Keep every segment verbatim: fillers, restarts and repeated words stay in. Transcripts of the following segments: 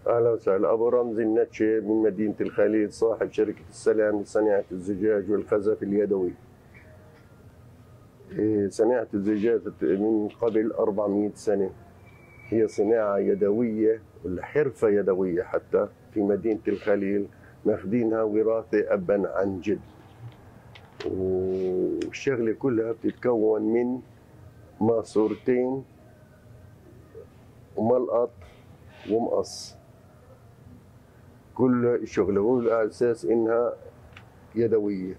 اهلا وسهلا. ابو رمزي النتشه من مدينه الخليل، صاحب شركه السلام لصناعه الزجاج والخزف اليدوي. إيه، صناعه الزجاج من قبل أربعمئة سنه، هي صناعه يدويه ولا حرفه يدويه حتى في مدينه الخليل، ماخذينها وراثه ابا عن جد. والشغله كلها بتتكون من ماسورتين وملقط ومقص. كل الشغل هو على اساس انها يدويه.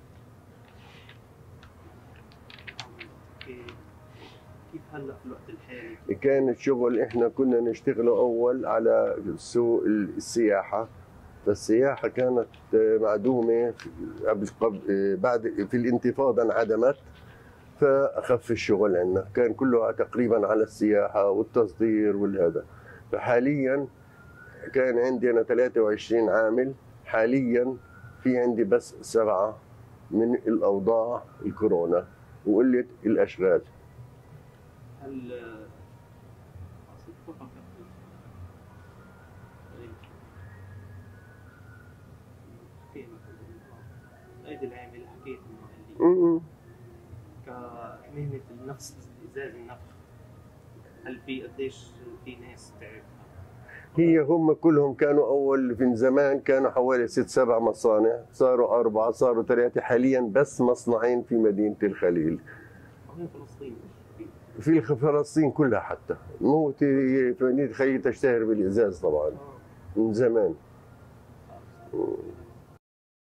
كيف هلا في الوقت الحالي؟ كان الشغل احنا كنا نشتغله اول على سوق السياحه، فالسياحه كانت معدومه قبل قبل بعد في الانتفاضه انعدمت، فاخف الشغل عندنا، كان كله تقريبا على السياحه والتصدير والهذا. فحاليا كان عندي انا ثلاثة وعشرين عامل، حاليا في عندي بس سبعه من الاوضاع الكورونا وقله الاشغال. هل ايدي العامل حكيت انه كمهنه النفس ازاز النفخ، هل في قديش في ناس تعرف؟ هي هم كلهم كانوا اول من زمان كانوا حوالي ست سبع مصانع، صاروا اربعه، صاروا ثلاثه، حاليا بس مصنعين في مدينه الخليل. في فلسطين في فلسطين كلها حتى، مو مدينه الخليل تشتهر بالازاز طبعا من زمان.